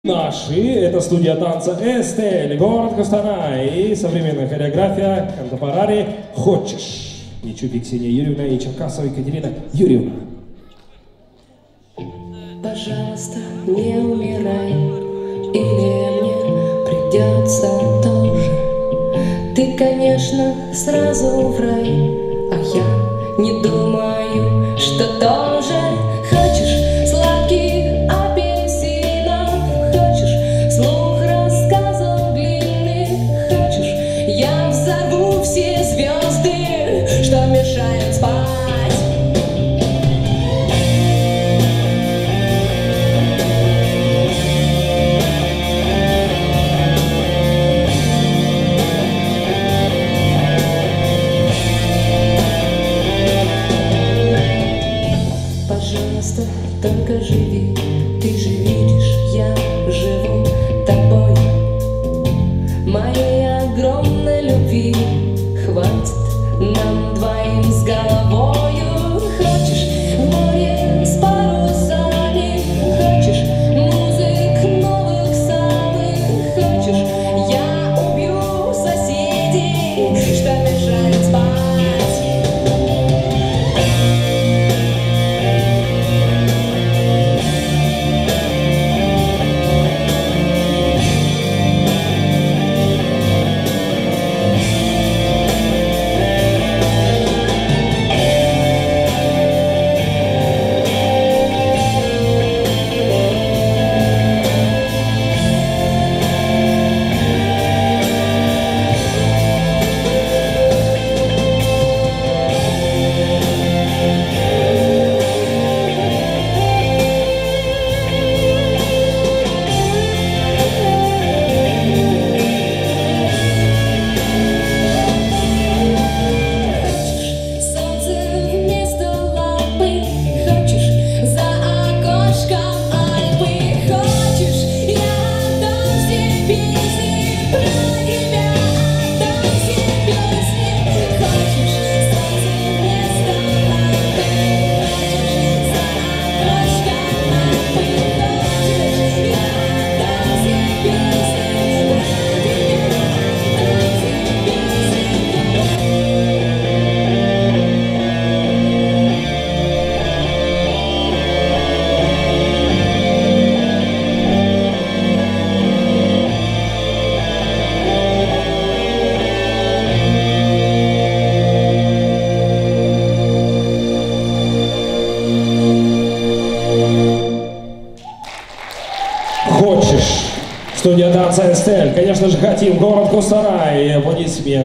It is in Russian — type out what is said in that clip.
Наши, это студия танца Эстель, город Костанай и современная хореография контемпорари «Хочешь». Нечупи Ксения Юрьевна и Черкасова Екатерина Юрьевна. Пожалуйста, не умирай, или мне придется тоже. Ты, конечно, сразу в рай, а я не думаю, что тоже. Хочешь сладких апельсинов, хочешь слух рассказов длинных, хочешь я взорву все звезды, что мешают спать. Пожалуйста, только живи, ты же видишь, я живу тобой. Моей огромной любви хватит нам двоим с головою. Хочешь в море с парусами, хочешь музык новых самых, хочешь я убью соседей, что мешает спать. «Хочешь». Студия танца Эстель. Конечно же, хотим город Костанай. Аплодисменты.